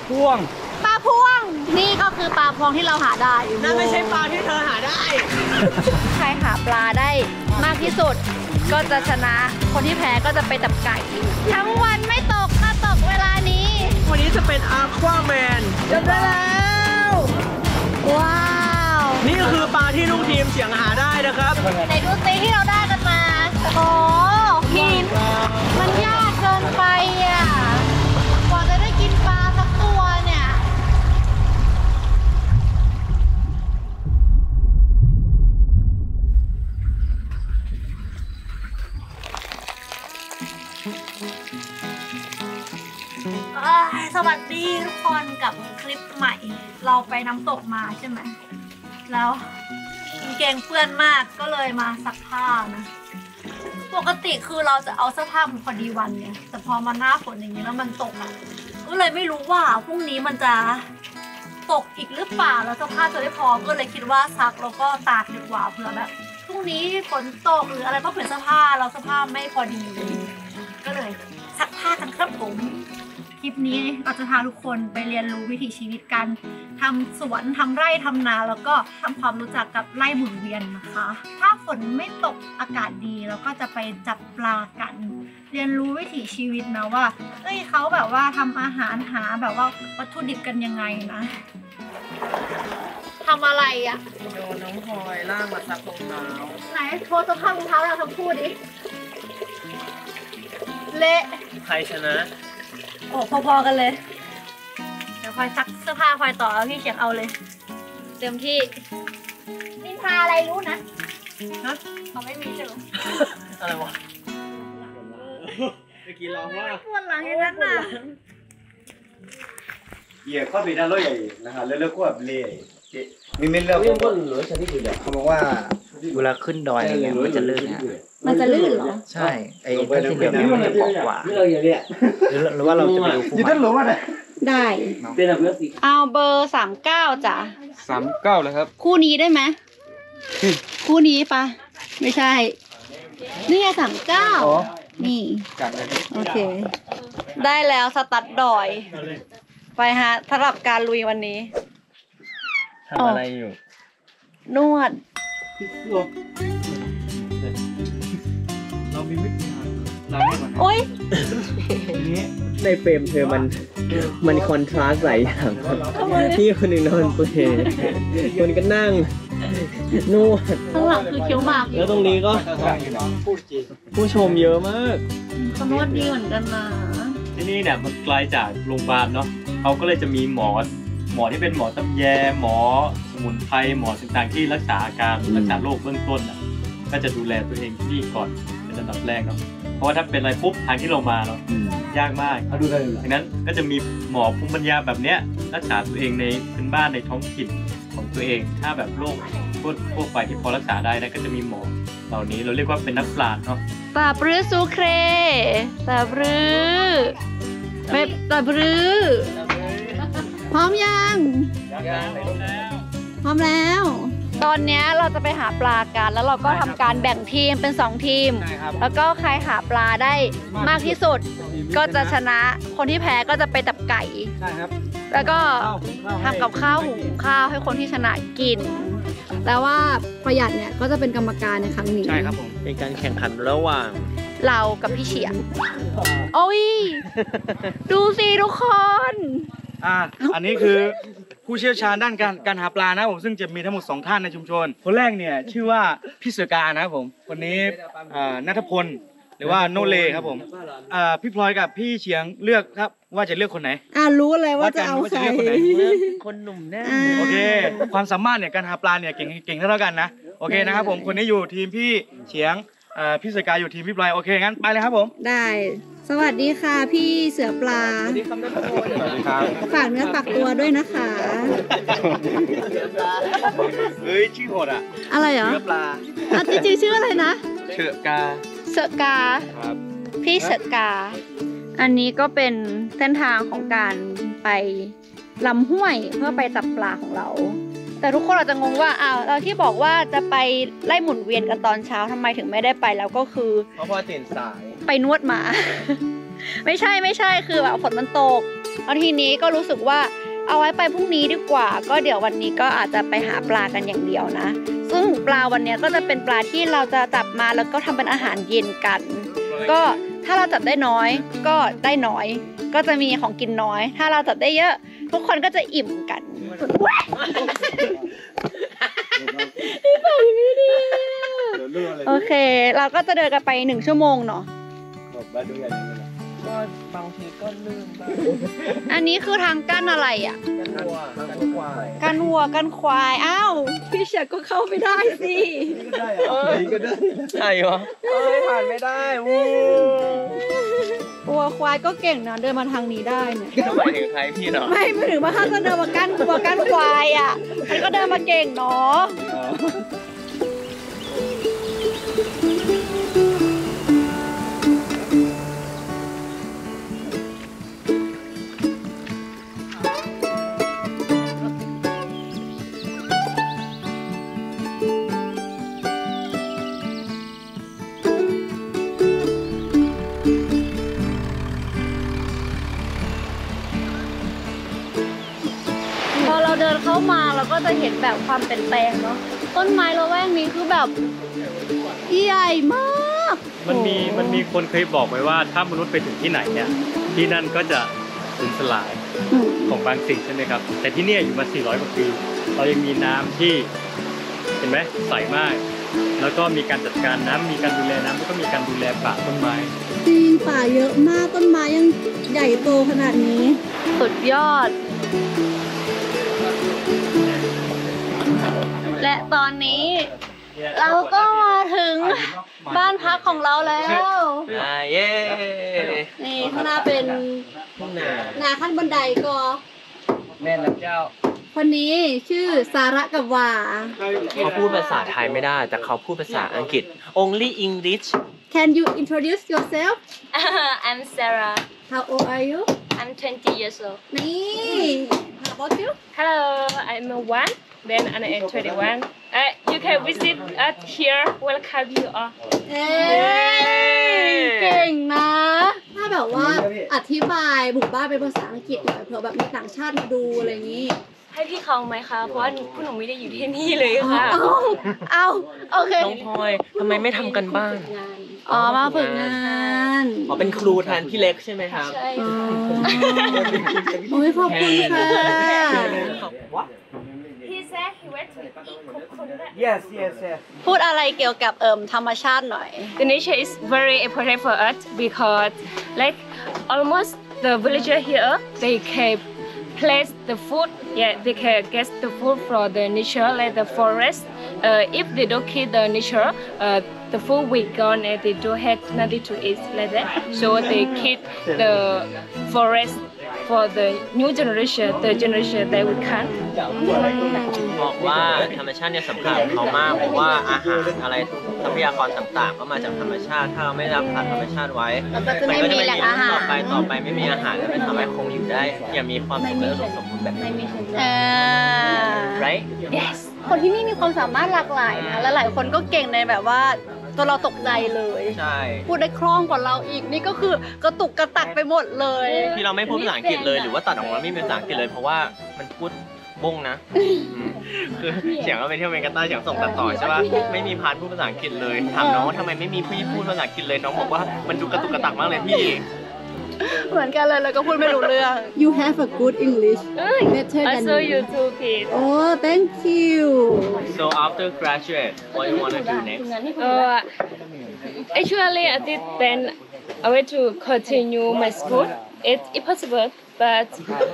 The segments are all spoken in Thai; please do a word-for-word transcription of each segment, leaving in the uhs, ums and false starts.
พวงปลาพวงนี่ก็คือปลาพวงที่เราหาได้นั่นไม่ใช่ปลาที่เธอหาได้ใครหาปลาได้มากที่สุดก็จะชนะคนที่แพ้ก็จะไปจับไก่ทั้งวันไม่ตกถ้าตกเวลานี้วันนี้จะเป็นอาควาแมนจบได้แล้วว้าวนี่ก็คือปลาที่ลูกทีมเฉียงหาได้นะครับในดูสิที่เราได้กันมาโอ้หินมันยากเกินไปอ่ะกว่าจะได้กินปลาสักตัวเนี่ยสวัสดีทุกคนกับคลิปใหม่เราไปน้ำตกมาใช่ไหมแล้วกางเกงเปื้อนมากก็เลยมาซักผ้านะปกติคือเราจะเอาเสื้อผ้าพอดีวันเนี่ยแต่พอมาหน้าฝนอย่างนี้แล้วมันตกอ่ะก็เลยไม่รู้ว่าพรุ่งนี้มันจะตกอีกหรือเปล่าแล้วเสื้อผ้าจะได้พอก็เลยคิดว่าซักแล้วก็ตากดีกว่าเผื่อแบบพรุ่งนี้ฝนตกหรืออะไรก็เปลี่ยนเสื้อผ้าเราเสื้อผ้าไม่พอดีก็เลยซักผ้ากันครับผมคลิปนี้เราจะพาทุกคนไปเรียนรู้วิถีชีวิตการทำสวนทำไร่ทำนาแล้วก็ทำความรู้จักกับไร่หมุนเวียนนะคะถ้าฝนไม่ตกอากาศดีเราก็จะไปจับปลากัน เรียนรู้วิถีชีวิตนะว่าเอ้ยเขาแบบว่าทำอาหารหาแบบว่าวัตถุดิบกันยังไงนะทำอะไรอ่ะโดนน้องพลอยล่างมาซักรองเท้าไหนโชว์สภาพรองเท้าเราทั้งคู่ดิเละใครชนะโอ้พอๆกันเลยเดี๋ยวคอยซักเสื้อผ้าคอยต่อแล้วพี่เขียนเอาเลยเต็มที่นินทาอะไรรู้นะฮะเขาไม่มีใช่ไหมอะไรวะเมื่อกี้ร้องว่าปวดหลังอย่างนั้นน่ะเหยียบเข้าไปด้านรถใหญ่นะครับแล้วแล้วก็แบบเละมีเม็ดแล้วก็เหลือชนิดอื่นเขาบอกว่าเวลาขึ้นดอยเนี่ยมันจะลื่นนะมันจะลื่นเหรอใช่ไอ้ถ้าที่เหลือมันจะเบากว่าหรือว่าเราจะไปดูคู่ใหม่ได้เอาเบอร์สามเก้าจ้ะสามเก้าเลยครับคู่นี้ได้ไหมคู่นี้ปะไม่ใช่นี่ไงสามเก้านี่โอเคได้แล้วสตัดดอยไปฮะสำหรับการลุยวันนี้ทำอะไรอยู่นวดเรามีวิธีเราไม่ก่อนโอ๊ยนี้ในเฟรมเธอมันมันคอนทราสต์หลายอย่างที่คนหนึ่งนอนเปลยคนก็นั่งนวดข้างหลังคือเคี้ยวหมากแล้วตรงนี้ก็ผู้ชมเยอะมากเขานวดดีเหมือนกันนะที่นี่เนี่ยมันไกลจากโรงพยาบาลเนาะเขาก็เลยจะมีหมอหมอที่เป็นหมอตำแยหมอสมุนไพรหมอต่างๆที่รักษาอาการรักษาโรคเบื้องต้นอ่ะก็จะดูแลตัวเองที่นี่ก่อนเป็นอันดับแรกเนาะเพราะว่าถ้าเป็นอะไรปุ๊บทางที่เรามาเนาะยากมากดูได้ดังนั้นก็จะมีหมอภูมิปัญญาแบบเนี้ยรักษาตัวเองในพื้นบ้านในท้องถิ่นของตัวเองถ้าแบบโรคทั่วไปที่พอรักษาได้นะก็จะมีหมอเหล่านี้เราเรียกว่าเป็นนักปราชญ์เนาะตาบรือซูเครตาบรือไม่ตาบรือพร้อมยังพร้อมแล้วตอนนี้เราจะไปหาปลากันแล้วเราก็ทำการแบ่งทีมเป็นสองทีมแล้วก็ใครหาปลาได้มากที่สุดก็จะชนะคนที่แพ้ก็จะไปจับไก่แล้วก็ทำกับข้าวหุงข้าวให้คนที่ชนะกินแล้วว่าประหยัดเนี่ยก็จะเป็นกรรมการในครั้งนี้ใช่ครับผมเป็นการแข่งขันระหว่างเรากับพี่เฉียงโอ้ยดูสิทุกคนอ่าอันนี้คือผู้เชี่ยวชาญด้านการการหาปลานะผมซึ่งจะมีทั้งหมดสองท่านในชุมชนคนแรกเนี่ยชื่อว่าพี่เสือกานะครับผมคนนี้ณัฐพลหรือว่าโนเลครับผมพี่พลอยกับพี่เฉียงเลือกครับว่าจะเลือกคนไหนอ่ารู้เลยว่าจะเอาใครคนหนุ่มแน่โอเคความสามารถเนี่ยการหาปลาเนี่ยเก่งเก่งเท่ากันนะโอเคนะครับผมคนนี้อยู่ทีมพี่เฉียงพี่เสือกาอยู่ทีมพี่พลอยโอเคงั้นไปเลยครับผมได้สวัสดีค่ะพี่เสือปลาสวัสดีครับฝากเนื้อฝากตัวด้วยนะคะเฮ้ยชื่อโหดอ่ะอะไรเหรอเสือปลาจริงๆชื่ออะไรนะเสือกาเสือกาพี่เสือกาอันนี้ก็เป็นเส้นทางของการไปลำห้วยเพื่อไปจับปลาของเราแต่ทุกคนอาจจะงงว่าอ้าวเราที่บอกว่าจะไปไล่หมุนเวียนกันตอนเช้าทำไมถึงไม่ได้ไปแล้วก็คือเพราะว่าตื่นสายไปนวดมา ไม่ใช่ไม่ใช่คือแบบฝนมันตกแล้วทีนี้ก็รู้สึกว่าเอาไว้ไปพรุ่งนี้ดีกว่าก็เดี๋ยววันนี้ก็อาจจะไปหาปลากันอย่างเดียวนะซึ่งปลาวันนี้ก็จะเป็นปลาที่เราจะจับมาแล้วก็ทำเป็นอาหารเย็นกัน ก็ถ้าเราจับได้น้อยก็ได้น้อยก็จะมีของกินน้อย ถ้าเราจับได้เยอะทุกคนก็จะอิ่มกันโอเคเราก็จะเดินกันไปหนึ่งชั่วโมงเนาะก็บางทีก็ลืมบ้างอันนี้คือทางกั้นอะไรอ่ะกั้นวัวกั้นควายอ้าวพี่เฉยก็เข้าไม่ได้สิเออก็ได้ใช่เหรอเอ้ยผ่านไม่ได้วู้วัวควายก็เก่งนะเดินมาทางนี้ได้เนี่ยทำไมถึงใครพี่เนาะไม่ไม่ถึงว่าถ้าจะเดินมากั้นวัวกั้นควายอ่ะมันก็เดินมาเก่งเนาะพอเราเดินเข้ามาเราก็จะเห็นแบบความเปลี่ยนแปลงเนาะต้นไม้ละแวกนี้คือแบบใหญ่มากมันมีมันมีคนเคยบอกไว้ว่าถ้ามนุษย์ไปถึงที่ไหนเนี่ยที่นั่นก็จะสูญสลายของบางสิ่งใช่ไหมครับแต่ที่นี่อยู่มาสี่ร้อยกว่าปีเรายังมีน้ำที่เห็นไหมใสมากแล้วก็มีการจัดการน้ำมีการดูแลน้ำแล้วก็มีการดูแลป่าต้นไม้จริงป่าเยอะมากต้นไม้ยังใหญ่โตขนาดนี้สุดยอดและตอนนี้เราก็มาถึงบ้านพักของเราแล้วเย้นี่ข้างหน้าเป็นหน้าขั้นบันไดก็แม่รับเจ้าคนนี้ชื่อสาระกับวาเขาพูดภาษาไทยไม่ได้แต่เขาพูดภาษาอังกฤษ only English Can you introduce yourself I'm Sarah How old are you I'm twenty years old นี่ How about you Hello I'm one Then I'm twenty-one. Uh, you can visit us here. Welcome you all. เอ้เก่งนะถ้าแบบว่าอธิบายบุกบ้านเป็นภาษาอังกฤษหน่อยเผื่อแบบมีต่างชาติมาดูอะไรอย่างนี้ให้พี่เขาไหมคะเพราะว่าพวกหนูไม่ได้อยู่ที่นี่เลยค่ะเอาเอาโอเคน้องพลอยทำไมไม่ทำกันบ้านอ๋อมาฝึกงานอ๋อเป็นครูแทนพี่เล็กใช่ไหมครับใช่โอ้ยขอบคุณค่ะ Yes, yes, yes. พูดอะไรเกี่ยวกับเอิ่มธรรมชาติหน่อย The nature is very important for us because like almost the villager here they can place the food yeah they can get the food from the nature like the forest uh, if they don't keep the nature uh, the food will gone and they don't have nothing to eat like that so they keep the forest for the new generation the generation that will come บอกว่าธรรมชาติเนี่ยสำคัญเขามากเพราะว่าอาหารอะไรทรัพยากรต่างๆก็มาจากธรรมชาติถ้าเราไม่รักษาธรรมชาติไว้มันก็จะไม่มีแหล่งอาหารต่อไปต่อไปไม่มีอาหารและไม่ทำให้คงอยู่ได้อย่างมีความสุขและสมบูรณ์แบบนี้เออ right yes คนที่นี่มีความสามารถหลากหลายนะและหลายคนก็เก่งในแบบว่าตัวเราตกใจเลยใช่พูดได้คล่องกว่าเราอีกนี่ก็คือกระตุกกระตักไปหมดเลยที่เราไม่พูดภาษาอังกฤษเลยหรือว่าตัดออกมาไม่มีภาษาอังกฤษเลยเพราะว่ามันพูดบงนะคือเสียงเราไปเที่ยวเมกาต้าเสียงส่งตัดต่อใช่ป่ะไม่มีพาร์ทพูดภาษาอังกฤษเลยถามน้องว่าทำไมไม่มีพี่พูดภาษาอังกฤษเลยน้องบอกว่ามันดูกระตุกกระตักมากเลยพี่เหมือนกันเลยแล้วก็พูดไม่รู้เรื่อง You have a good English better than me you too kid Oh thank you So after graduate what you want to do next uh, Actually I did then I want to continue my school it's impossible but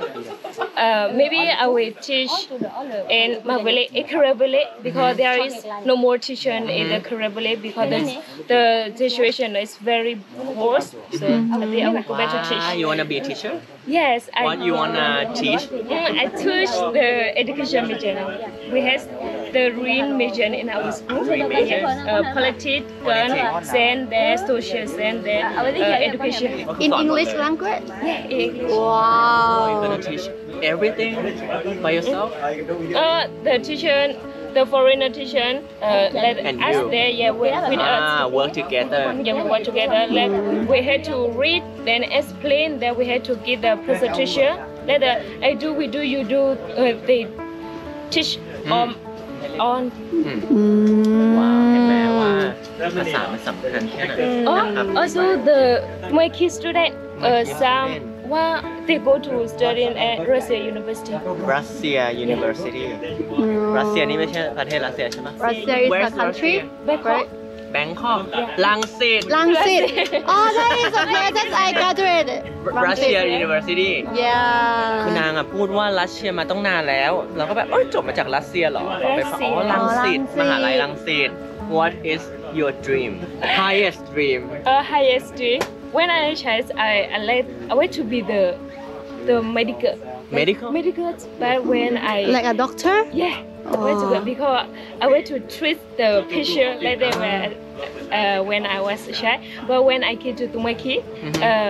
uh, maybe I will teach in my village, in Korea village, because there is no more teacher in the Korea village because the, the situation is very worse. So I think I will go back to teach. You wanna be a teacher? Yes. I, what you wanna teach? I teach the education major. We have the green major in our school. Green major. Uh, politics, gun, science, then social science, then uh, education. In English language? Yeah, English. Wow. You're gonna teach everything by yourself? Uh, the teacher, the foreigner teacher uh, let And us you. there, yeah, with, with Ah, us. work together. Yeah, we work together. Like we had to read, then explain. Then we had to give the presentation. Let the I do, we do, you do. Uh, they teach um, on. อืมว้าวเห็นไหมว่าภาษามันสำคัญแค่ไหน Oh, นะครับ also the my kid student, uh, some well, they go to study at Russia University. รัสเซีย University รัสเซียนี่ไม่ใช่ประเทศรัสเซียใช่ไหม Russia is a Where's country Bangkok. แบงคอกลังสิต Langsit oh that is okay that's I graduated รัสเซีย University คือนาง yeah อ่ะพูดว่ารัสเซียมาต้องนานแล้ว เราก็แบบเอ้ยจบมาจากรัสเซียเหรอเราไปฟังอ๋อลังสิตอ๋อรังสิตมหาลัยลังสิต What is your dream highest dream Uh, highest dream. When I was a child, I I like I want to be the the medical. medical Medical, but when I like a doctor yeah, I want to go because I want to treat the patient like they were uh, when I was a child. But when I came to Tumaki, uh,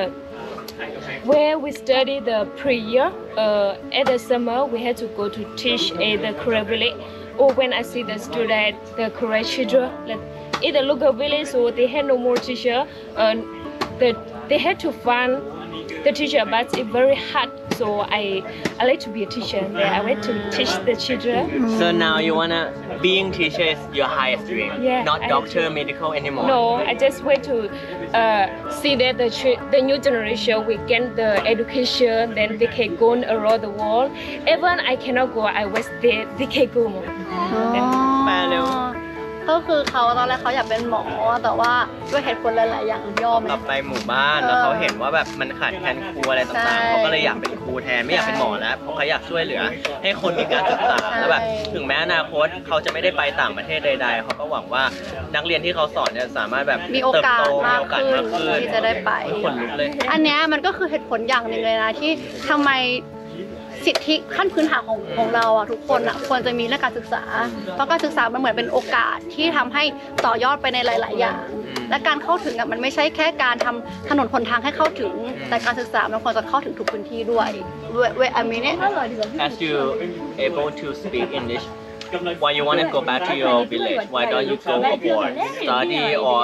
where we study the prayer uh, at the summer, we had to go to teach at the Korea village. Or when I see the student, the Korea children, like in the local village, so they had no more teacher. Uh, the, they had to find the teacher, but it's very hard. So I, I like to be a teacher. There, I want to teach the children. so now you wanna being teacher is your highest dream Yeah, not I- doctor medical anymore No, I just want to uh, see that the chi- the new generation will get the education, then they can go around the world. Even I cannot go, I was there, they can go more. แปลเร็วก็คือเขาตอนแรกเขาอยากเป็นหมอแต่ว่าด้วยเหตุผลหลาย ๆ อย่างยอมกลับไปหมู่บ้านแล้วเขาเห็นว่าแบบมันขาดแคลนครูอะไรใช่ต่างๆเขาก็เลยอยากเป็นครูแทนไม่อยากเป็นหมอแล้วเพราะเขาอยากช่วยเหลือ ให้คนมีการศึกษาใช่แล้วแบบถึงแม้อนาคตเขาจะไม่ได้ไปต่างประเทศใดๆเขาก็หวังว่านักเรียนที่เขาสอนเนี่ยสามารถแบบมีโอกาสเติบโตมากโอกาสขึ้นมากขึ้นที่จะได้ไปคนลุกเลยอันเนี้ยมันก็คือเหตุผลอย่างหนึ่งเลยนะที่ทำไมสิทธิขั้นพื้นฐานของของเราอะทุกคนอะควรจะมีเรื่องการศึกษา เพราะการศึกษามันเหมือนเป็นโอกาสที่ทำให้ต่อยอดไปในหลาย ๆ อย่าง และการเข้าถึงอะมันไม่ใช่แค่การทำถนนหนทางให้เข้าถึง แต่การศึกษามันควรจะเข้าถึงทุกพื้นที่ด้วยเวเวอเมเน As you able to speak English why you want to go back to your village why don't you go abroad study or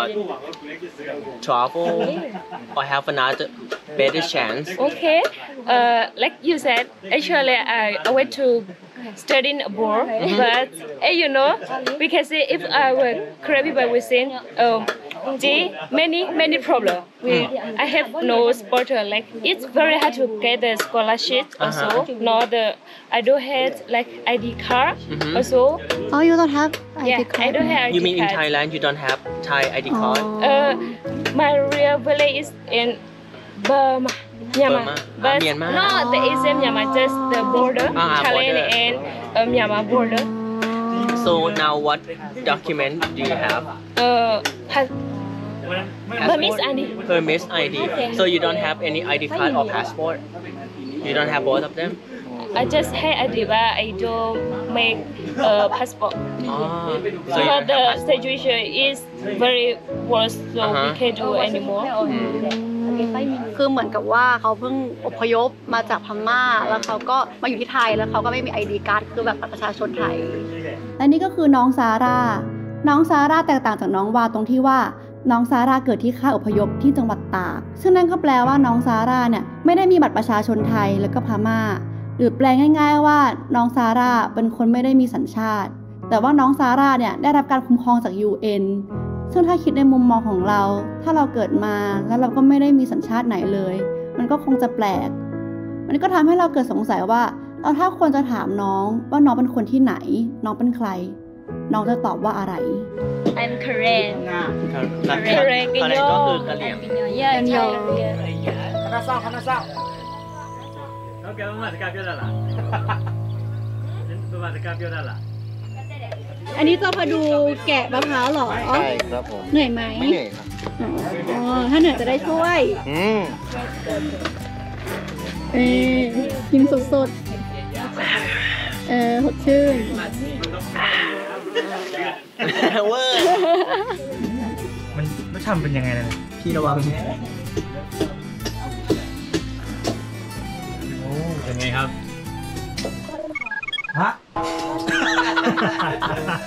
travel or have another better chance Okay, uh, like you said, actually I, I went to study abroad, but uh, you know, we can say if I were Korean people would say, um, the many many problem. We I have no sponsor. Like it's very hard to get the scholarship. Also, nor the I don't have like I D card. Also, Oh you don't have yeah, I don't have I D you mean in card. Thailand you don't have Thai ไอ ดี card Uh, my real village is in Burma, Myanmar. Burma. But Ah, Myanmar. no, the is in Myanmar, just the border, Ah, ah, Thailand border. and uh, Myanmar border. so now what document do you have Uh, has Burmese I D. Burmese ไอ ดี so you don't have any ไอ ดี card or passport you don't have both of them I just have I D, but I don't make a passport. oh so you Because don't the have passport situation is very worse, so we Uh-huh. can't do anymore. คือเหมือนกับว่าเขาเพิ่งอพยพมาจากพม่าแล้วเขาก็มาอยู่ที่ไทยแล้วเขาก็ไม่มี ไอ ดี การ์ดคือแบบบัตรประชาชนไทยและนี่ก็คือน้องซาร่า น้องซาร่าแตกต่างจากน้องวาตรงที่ว่าน้องซาร่าเกิดที่ค่ายอพยพที่จังหวัดตาก ซึ่งนั่นก็แปลว่าน้องซาร่าเนี่ยไม่ได้มีบัตรประชาชนไทยแล้วก็พม่า หรือแปลง่ายๆว่าน้องซาร่าเป็นคนไม่ได้มีสัญชาติ แต่ว่าน้องซาร่าเนี่ยได้รับการคุ้มครองจาก ยู เอ็น ซึ่งถ้าคิดในมุมมองของเรา ถ้าเราเกิดมาแล้วเราก็ไม่ได้มีสัญชาติไหนเลย มันก็คงจะแปลก มันก็ทำให้เราเกิดสงสัยว่าเราถ้าควรจะถามน้องว่าน้องเป็นคนที่ไหน น้องเป็นใคร น้องจะตอบว่าอะไร I'm Korean. กะเหรี่ยง Korean กะเหรี่ยงก็คือกะเหรี่ยง Yeah, Korean. Korean. Okay, vamos a sacar piola. Vamos a sacar piola. อันนี้จะพาดูแกะมะพร้าวเหรอใช่ครับผมเหนื่อยไหมไม่เหนื่อยครับอ๋อถ้าเหนื่อยจะได้ช่วยอืมเออกินสดๆ เออสดชื่นเวอร์มันไม่ทำเป็นยังไงนะพี่ระวังโอ้เป็นไงครับฮะ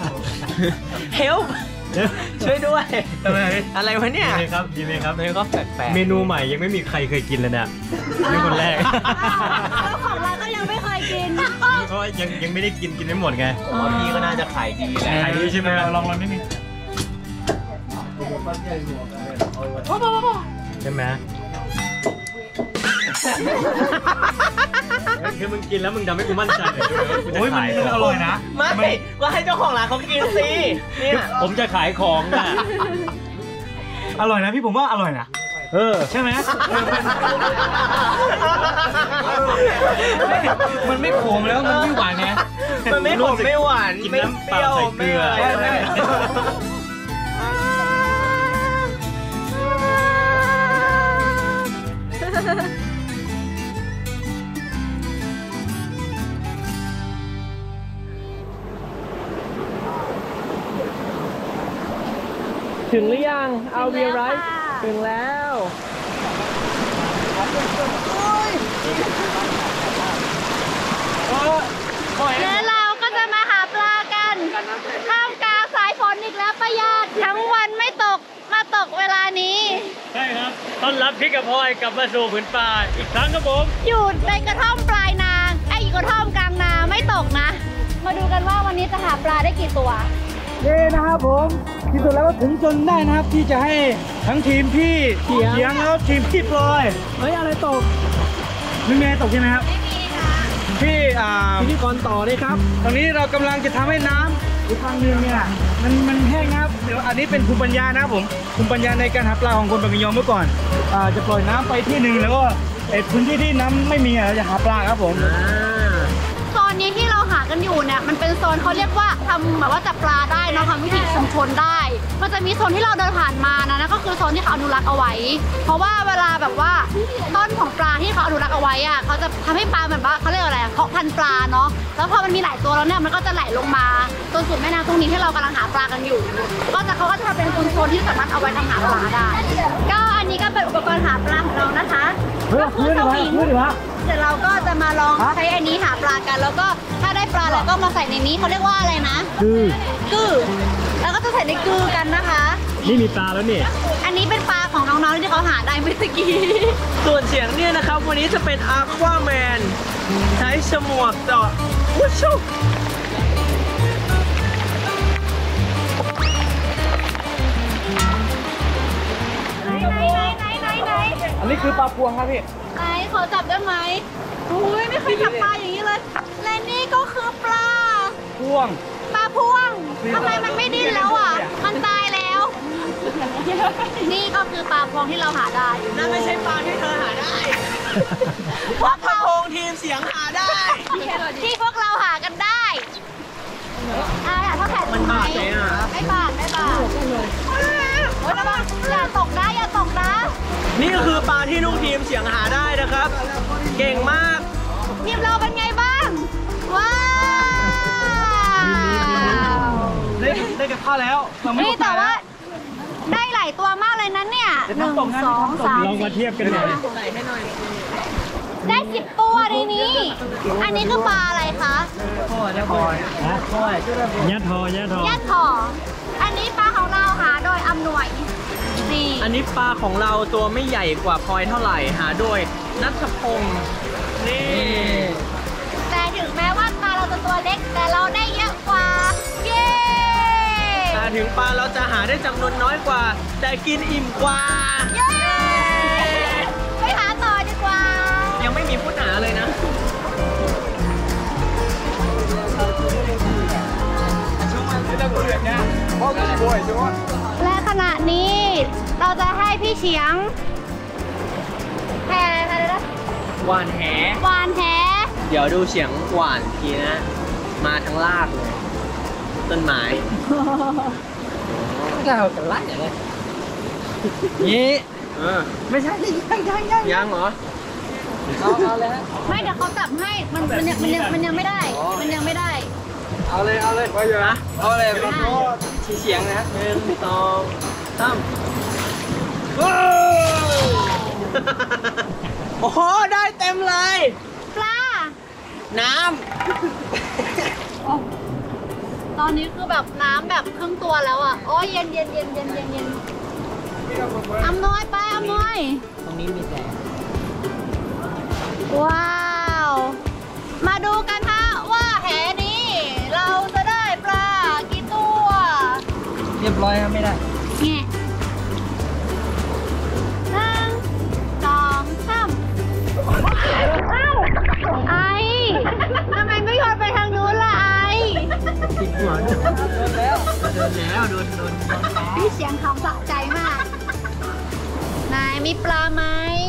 help ช่วยด้วยทำไมอะไรวะเนี่ยดีไหมครับดีไหมครับมันก็แปลกๆเมนูใหม่ยังไม่มีใครเคยกินเลยเนี่ยเป็นคนแรกเจ้าของร้านก็ยังไม่เคยกินเพราะว่ายังยังไม่ได้กินกินไม่หมดไงผมว่าพี่ก็น่าจะขายดีแหละขายดีใช่ไหมลองลองนิดนึงใช่ไหมคือมึงกินแล้วมึงทำให้กูมั่นใจเลยว่ากูจะโอ้ยมันขายขมันองอร่อยนะไม่ก็ให้เจ้าของร้านเขากินสิเนี่ยผมจะขายของอ่ะอร่อยนะพี่ผมว่าอร่อยนะเออใช่ไหมมันไม่ขมแล้วมันไม่หวานไงมันไม่ขมไม่หวานกินไม่น้ำเปเปรี้ยล่าว ใส่เกไม่ลืออะไรใช่ใช่ถึงหรือยังเอาเบียร์ไรถึงแล้วและเราก็จะมาหาปลากันท่ามกลางสายฝนอีกแล้วประหยัดทั้งวันไม่ตกมาตกเวลานี้ใช่ครับต้อนรับพี่กับพลอยกลับมาสู่ผืนป่าอีกครั้งครับผมอยู่ในกระท่อมปลายนาไอ้กระท่อมกลางนาไม่ตกนะ มาดูกันว่าวันนี้จะหาปลาได้กี่ตัวเย้นะครับผมที่สุดแล้วก็ถึงจนได้นะครับที่จะให้ทั้งทีมพี่เขียงแล้วทีมพี่พลอยเฮ้ยอะไรตกไม่มีอะไรตกใช่ไหมครับไม่มีค่ะพี่อ่าพิธีกรต่อเลยครับตอนนี้เรากำลังจะทำให้น้ำอีกทางหนึงเนี่ยมันมันแห้งนะครับเดี๋ยวอันนี้เป็นภูมิปัญญานะครับผมภูมิปัญญาในการหาปลาของคนปากกยอเมื่อก่อนอ่าจะปล่อยน้ำไปที่หนึ่งแล้วก็ไอ้พื้นที่ที่น้ำไม่มีอ่ะเราจะหาปลาครับผมโซนนี้ที่เราหากันอยู่เนี่ยมันเป็นโซนเขาเรียกว่าทำแบบว่าจับปลาได้เนาะทำวิถีชุมชนได้ มันจะมีโซนที่เราเดินผ่านมานะนั่นก็คือโซนที่เขาอนุรักษ์เอาไว้ เพราะว่าเวลาแบบว่าต้นของปลาที่เขาอนุรักษ์เอาไว้อะเขาจะทำให้ปลาแบบว่าเขาเรียกอะไรเพาะพันธุ์ปลาเนาะแล้วพอมันมีหลายตัวแล้วเนี่ยมันก็จะไหลลงมาจนสุดแม่น้ำตรงนี้ที่เรากำลังหาปลากันอยู่ ก็จะเขาก็จะทำเป็นโซนที่สามารถเอาไว้ทำหาปลาได้ก็อันนี้ก็เป็นอุปกรณ์หาปลาของเรานะคะก็คือสวิง เดี๋ยวเราก็จะมาลองใช้อันนี้หาปลากัน แล้วก็ถ้าได้ปลาแล้วก็มาใส่ในนี้เขาเรียกว่าอะไรนะกือกือแล้วก็จะใส่ในกือกันนะคะนี่มีปลาแล้วนี่อันนี้เป็นปลาของน้องๆที่เขาหาได้เมื่อกี้ส่วนเสียงเนี่ยนะครับวันนี้จะเป็นอาควาแมนใช้ฉมวกเจาะวุ้ชุบไหนไหนไหนไหนไหนอันนี้คือปลาพวงครับพี่ไหนขอจับได้ไหมอุ้ยไม่เคยจับปลาอย่างนี้เลย และนี่ก็คือปลาพวงปลาพวงทำไมมันไม่ดิ้นแล้วอ่ะ มันตายแล้ว นี่ก็คือปลาพวงที่เราหาได้นั่นไม่ใช่ปลาที่เธอหาได้พวกกระพงทีมเสียงหาได้ที่พวกเราหากันได้อ่าถ้าแผ่นมันบาดไหมอ่ะไม่บาดไม่บาดโอ๊ยระวังอย่าตกนะอย่าตกนะนี่ก็คือปลาที่ลูกทีมเสียงหาได้นะครับ เก่งมากทีมเราเป็นไงบ้าง ว้าวได้ได้กับข้าวแล้วเราไม่นี่รู้แต่ตายว่าแล้วได้หลายตัวมากเลยนะเนี่ยหนึ่งสองสามลองมาเทียบกันหน่อยได้สิบตัวในนี้ อันนี้คือปลาอะไรคะฮะยะทอยะทอแยกคออันนี้ปลาของเราหาโดยอำนวย นี่อันนี้ปลาของเราตัวไม่ใหญ่กว่าพลอยเท่าไหร่หาโดยนัทพงศ์นี่แต่ถึงแม้ว่าปลาเราจะตัวเล็ก แต่เราได้เยอะกว่า เย้แต่ถึงปลาเราจะหาได้จำนวนน้อยกว่า แต่กินอิ่มกว่าเย้ไปหาต่อดีกว่ายังไม่มีผู้หาเลยนะและขณะนี้เราจะให้พี่เฉียงแพ้อะไรนะหวานแหวานแท้เดี๋ยวดูเสียงหวานทีนะ มาทั้งลากเลย ต้นไม้ก็เอากันไล่เลยนี่เออไม่ใช่ยังยังยังยังเหรอเอาเอาเลยฮะไม่เดี๋ยวเขาจับให้มันมันยังมันยังมันยังไม่ได้ มันยังไม่ได้เอาเลยเอาเลยไปอยู่นะเอาเลยมันก็ชี้เสียงนะฮะหนึ่งสองสามโอ้โหได้เต็มเลยปลาน้ตอนนี้คือแบบน้ำแบบครึ่งตัวแล้วอ่ะโอ้ยเย็นเย็นเย็นเย็นเย็นเย็นอำนวยไปอำนวยตรงนี้มีแต่ว้าว มาดูกันฮะว่าแหนี้เราจะได้ปลากี่ตัวเรียบร้อยครับไม่ได้แง่หนึ่งสองสามไอ้ทำไมไม่โยนไปทางนู้นล่ะไอ้ติดหัวเดินแล้วเดินแล้วโดนโดนพี่เสียงคำสะใจมากนายมีปลาไหม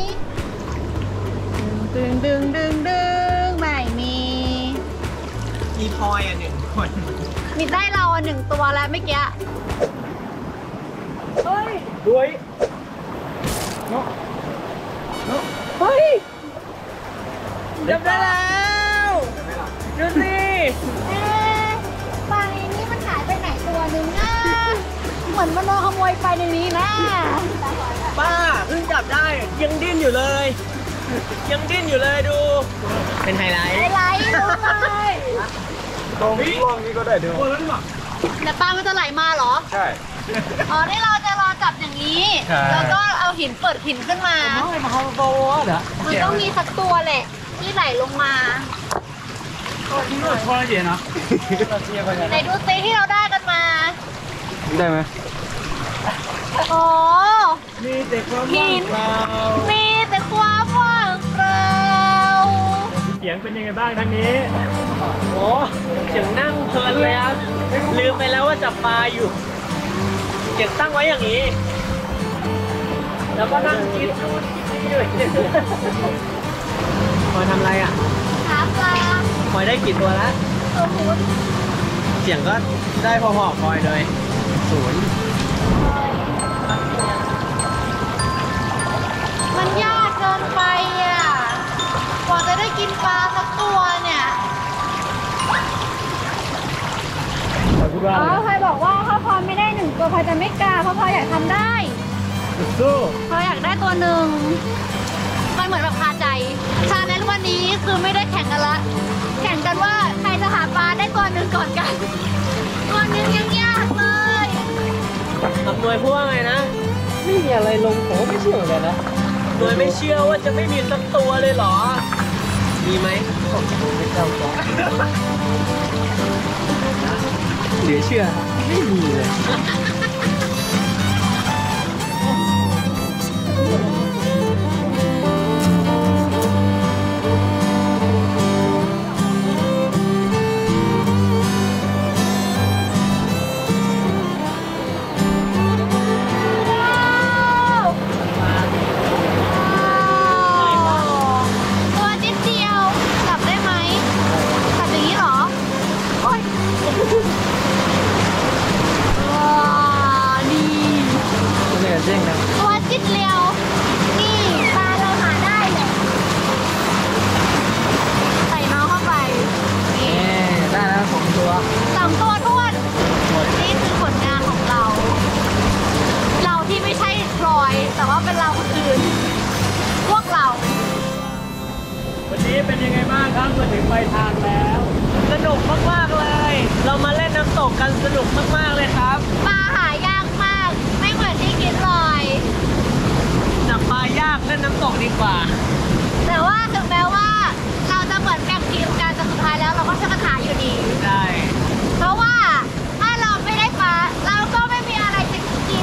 ดึงดึงดึงดึงไม่มีมีพลอยอ่ะหนึ่งคนมีได้เราอ่ะหนึ่งตัวแล้วเมื่อกี้ด้วยเนาะเนาะเฮ้ยจับได้แล้วดูสิเอ๊ะปลาในนี้มันหายไปไหนตัวหนึ่งนะเหมือนมันโดนขโมยไปในนี้นะป้าเพิ่งจับได้ยังดิ้นอยู่เลย ยังดิ้นอยู่เลยดู เป็นไฮไลท์ไฮไลท์ดูเลยตรงนี้กล้องนี้ก็ได้ดูแล้วนี่หรอแต่ปลามันจะไหลมาเหรอใช่อ๋อ นี่เราจะรอจับอย่างนี้ใช่แล้วก็เอาหินเปิดหินขึ้นมาไม่มาเขาโตเหรอมันต้องมีสักตัวแหละที่ไหลลงมานี่ก็พอเย็นนะไหนดูซิที่เราได้กันมาได้ไหมโอ้มีแต่ความหินเปล่ามีแต่ความว่างเปล่าเสียงเป็นยังไงบ้างทางนี้โอ้เสียงนั่งเพลินเลยครับลืมไปแล้วว่าจับปลาอยู่เสียงตั้งไว้อย่างนี้ แล้วก็นั่งคิดนู่นคิดนี่ด้วยพลอยทำอะไรอ่ะหาปลาพลอยได้กี่ตัวแล้วตัวหมุนเสียงก็ได้พอๆกับพลอยเลยศูนย์มันยากเกินไปอ่ะ กว่าจะได้กินปลาสักตัวเนี่ย อ๋อพลอยบอกว่าถ้าพลอยไม่ได้หนึ่งตัวพลอยจะไม่กล้าเพราะพลอยอยากทำได้สู้พลอยอยากได้ตัวหนึ่ง มันเหมือนแบบคาใจชาเลนจ์วันนี้คือไม่ได้แข่งกันละ แข่งกันว่าใครจะหาปลาได้ตัวหนึ่งก่อนกัน ตัวหนึ่งยังยากเลยอำนวยพูดว่าไงนะ ไม่มีอะไรลงผมไม่เชื่อเลยนะโดยไม่เชื่อว่าจะไม่มีสักตัวเลยเหรอ มีไหมผมไม่เจ้าของเหลือเชื่อไม่มีเลยตัวนิดเดียวจับได้ไหมจับอย่างนี้เหรอ โอ๊ยว้าวนี่เหลือเด้งนะตัวจิ๊ดเดียว นี่ปลาเราหาได้เลย ใส่น้องเข้าไป นี่ได้แล้วสองตัวสองตัวท้วนนี่คือผลงานของเรา เราที่ไม่ใช่พลอย แต่ว่าเป็นเราคนอื่น พวกเราวันนี้เป็นยังไงบ้างครับมาถึงปลายทางแล้วสนุกมากๆเลย เรามาเล่นน้ำตกกันสนุกมากๆเลยครับปลาหายากมาก ไม่เหมือนที่คิดเลยจับปลายากเล่นน้ำตกดีกว่าแต่ว่าถึงแม้ว่าเราจะเหมือนแบ่งทีมกันแต่สุดท้ายแล้วเราก็ช่วยกันหาอยู่ดีได้เพราะว่าถ้าเราไม่ได้ปลาเราก็ไม่มีอะไรจะกิน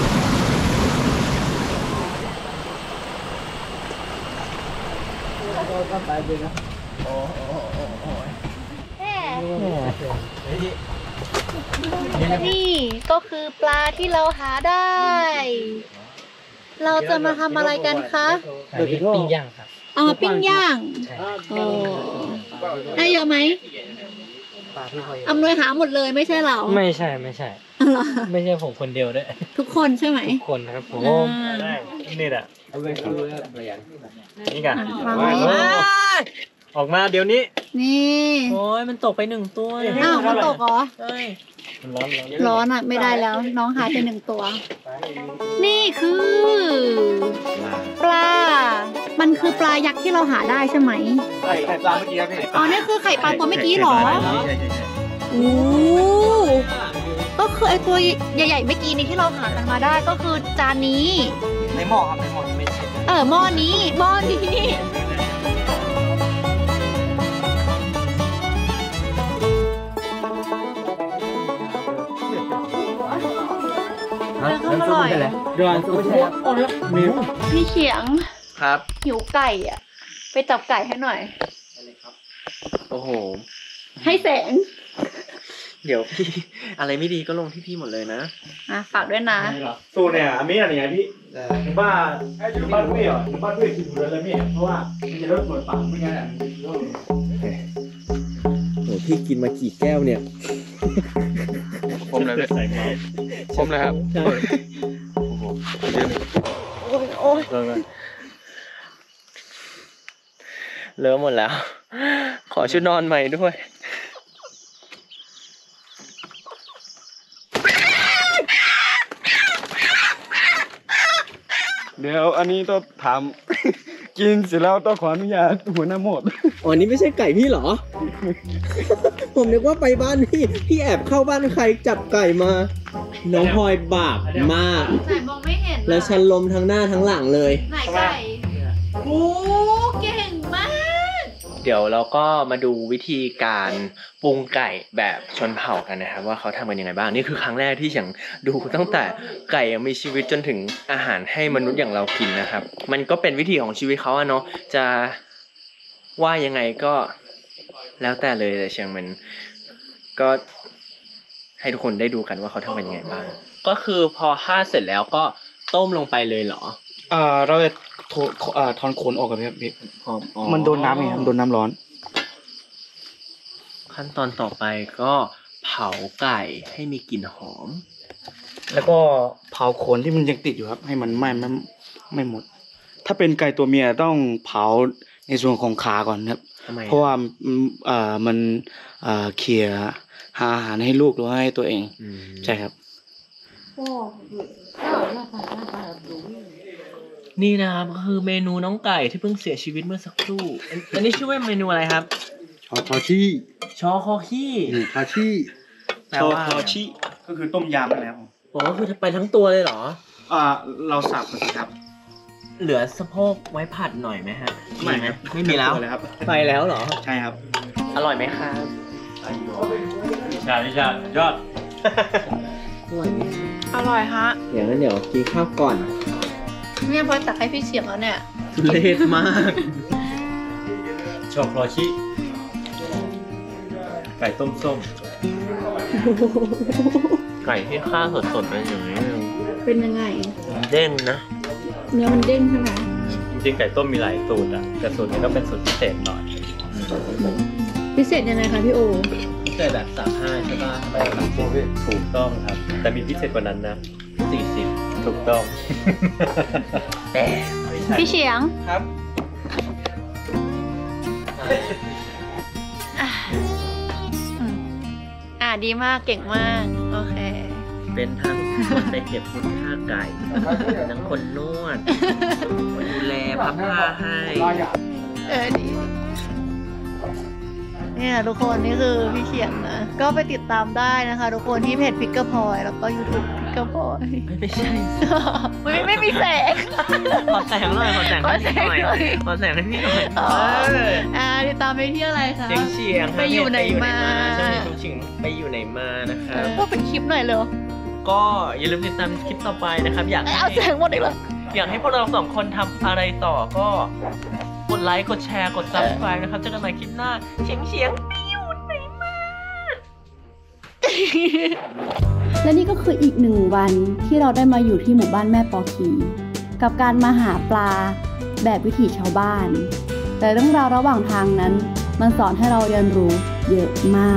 แม่นี่ก็คือปลาที่เราหาได้ เราจะมาทำอะไรกันคะเดี๋ยวปิ้งย่างครับเอามาปิ้งย่างโอ้ได้เยอะไหมปลาที่พออำนวยหาหมดเลยไม่ใช่เราไม่ใช่ไม่ใช่เหรอไม่ใช่ผมคนเดียวด้วยทุกคนใช่ไหมทุกคนนะครับผมอ่าได้นี่แหละเอาไปคือเปลี่ยนนี่กันวางไว้ออกมาเดี๋ยวนี้นี่โอ้ยมันตกไปหนึ่งตัวอ้าวมันตกเหรอเอ้ยมันร้อนร้อนร้อนอ่ะไม่ได้แล้ว น้องหายไปหนึ่งตัว นี่คือ ปลา มันคือปลายักษ์ที่เราหาได้ใช่ไหมไข่ไข่ปลาเมื่อกี้ครับพี่อ๋อนี่คือไข่ปลาตัวเมื่อกี้เหรอใช่ใช่ใช่โอ้ก็คือไอตัวใหญ่ๆเมื่อกี้นี้ที่เราหากันมาได้ก็คือจานนี้ในหม้อครับในหม้อไม่ใช่เออหม้อนี้หม้อนี้เรื่องอร่อยเดือนสุดท้ายมิวพี่เขียงครับหิวไก่อ่ะ ไปจับไก่ให้หน่อยโอ้โหให้แสงเดี๋ยวพี่ อะไรไม่ดีก็ลงที่พี่หมดเลยนะอ่ะฝากด้วยนะสู้เนี่ยอามีอะไรอย่างพี่บ้านบ้านพี่เหรอบ้านพี่กินเรือเลยพี่เพราะว่ามันจะลดหมดปากไม่งั้นอ่ะโหพี่กินมากี่แก้วเนี่ยผมเลยใส่เมาผมเลยครับใช่โอ้โหเยอะเลยโอ้ยโอ้ยเยอะเลยเลอะหมดแล้ว ขอชุดนอนใหม่ด้วยเดี๋ยวอันนี้ต้องถาม กินเสร็จแล้วต้องขออนุญาตหัวหน้าหมดอ๋อนี่ไม่ใช่ไก่พี่เหรอ ผมนึกว่าไปบ้านพี่ พี่แอบเข้าบ้านใครจับไก่มา น้องพลอยบาปมากไหนมองไม่เห็นแล้วฉันลมทั้งหน้าทั้งหลังเลยไหนไก่โอ้เก่งมากเดี๋ยวเราก็มาดูวิธีการปรุงไก่แบบชนเผ่ากันนะครับว่าเขาทำกันยังไงบ้างนี่คือครั้งแรกที่ฉันดูตั้งแต่ไก่ยังมีชีวิตจนถึงอาหารให้มนุษย์อย่างเรากินนะครับมันก็เป็นวิธีของชีวิตเขาอะเนาะจะว่ายังไงก็แล้วแต่เลยแต่เชียงมันก็ให้ทุกคนได้ดูกันว่าเขาทำกันยังไงบ้างก็คือพอฆ่าเสร็จแล้วก็ต้มลงไปเลยเหรออ่าเราจะโทอ่าถอนขนออกกับพี่พี่พอมันโดนน้ำไงครับโดนน้ำร้อนขั้นตอนต่อไปก็เผาไก่ให้มีกลิ่นหอมแล้วก็เผาขนที่มันยังติดอยู่ครับ ให้มันไหม้ไม่ไม่หมด ถ้าเป็นไก่ตัวเมียต้องเผาในส่วนของขาก่อนครับทำไมเพราะว่าอ่ามันอ่าเขี่ยหาอาหารให้ลูกหรือให้ตัวเองอืมใช่ครับนี่นะครับก็คือเมนูน้องไก่ที่เพิ่งเสียชีวิตเมื่อสักครู่อันอันนี้ชื่อว่าเมนูอะไรครับชอชอชี่ชอคอขี้ชอชี่แปลว่าชอชี่ก็คือต้มยำนั่นแหละครับผมบอกว่าคือไปทั้งตัวเลยเหรออ่าเราสับมันครับเหลือสะโพกไว้ผัดหน่อยไหมฮะไม่ครับไม่มีแล้วเลยครับไปแล้วเหรอใช่ครับอร่อยไหมครับวิชาวิชายอดอร่อยไหมอร่อยฮะเดี๋ยวงั้นเดี๋ยวกินข้าวก่อนเนี่ยพอตักให้พี่เฉียงแล้วเนี่ยทุเรศมากชอบคลอชิไก่ต้มส้มไก่ที่ฆ่าสดๆเป็นอย่างนี้เป็นยังไงเด้งนะเนื้อมันเด้งใช่ไหมจริงๆไก่ต้มมีหลายสูตรอ่ะแต่สูตรนี้ก็เป็นสูตรพิเศษหน่อยพิเศษยังไงคะพี่โอพิเศษแบบสามห้าใช่ป่ะไปถูกต้องครับ แต่มีพิเศษกว่านั้นนะสี่สิบถูกต้องแต่พี่เฉียงครับอ่ะอืมอ่าดีมากเก่งมากโอเคเป็นทั้งคนไปเก็บพุทธาไก่ทั้งคนนวดคนดูแลพับผ้าให้เออดีเนี่ยทุกคนนี่คือพี่เขียนนะ ก็ไปติดตามได้นะคะ ทุกคนที่เพจพิกเกอร์พอยแล้วก็ YouTube พิกเกอร์พอยไม่ใช่ไม่ไม่มีแสงขอแสงหน่อยขอแสงให้พี่หน่อยขอแสงหน่อยขอแสงให้พี่หน่อยอ๋อเอออ่าติดตามไปที่อะไรคะเสียงเฉียงไปอยู่ไหนมาใช่ทุกชิงไปอยู่ไหนมานะครับก็เป็นคลิปหน่อยเลยก็อย่าลืมติดตามคลิปต่อไปนะครับ อยากให้เอาแสงหมดอีกแล้วอยากให้พวกเราสองคนทำอะไรต่อก็กดไลค์กดแชร์กด ซับสไครบ์ นะครับเจอกันใหม่คลิปหน้าเฉียงเฉียงไปอยู่ไหนมาและนี่ก็คืออีกหนึ่งวันที่เราได้มาอยู่ที่หมู่บ้านแม่ปอคีกับการมาหาปลาแบบวิถีชาวบ้าน แต่เรื่องราวระหว่างทางนั้น มันสอนให้เราเรียนรู้เยอะมาก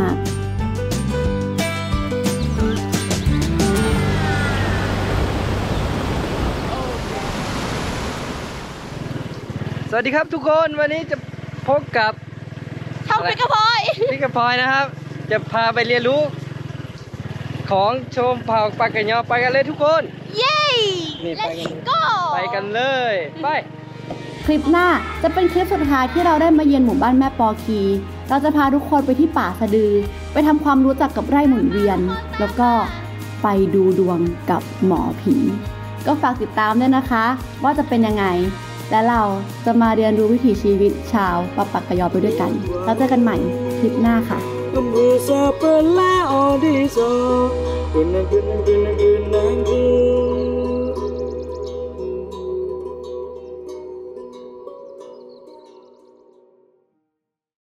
สวัสดีครับทุกคนวันนี้จะพบกับช่องพิกเกอร์พอยพี่กระพลอยนะครับ จะพาไปเรียนรู้ ของชมเผ่าปากกะยอไปกันเลยทุกคนเย้นี่ไปกันก็ไปกันเลยไปคลิปหน้าจะเป็นคลิปสุดท้ายที่เราได้มาเยือนหมู่บ้านแม่ปอคีเราจะพาทุกคนไปที่ป่าสะดือไปทำความรู้จักกับไร่หมุนเวียนแล้วก็ไปดูดวงกับหมอผีก็ฝากติดตามด้วยนะคะว่าจะเป็นยังไงและเราจะมาเรียนรู้วิถีชีวิตชาวปะปักกะยอไปด้วยกันแล้วเจอกันใหม่คลิปหน้าค่ะ Berusaha pela odiso Guna guna guna guna guna